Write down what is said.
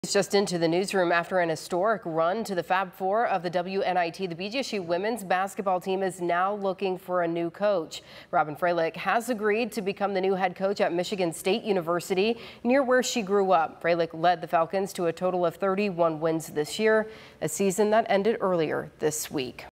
It's just into the newsroom after an historic run to the Fab Four of the WNIT. The BGSU women's basketball team is now looking for a new coach. Robyn Fralick has agreed to become the new head coach at Michigan State University, near where she grew up. Fralick led the Falcons to a total of 31 wins this year, a season that ended earlier this week.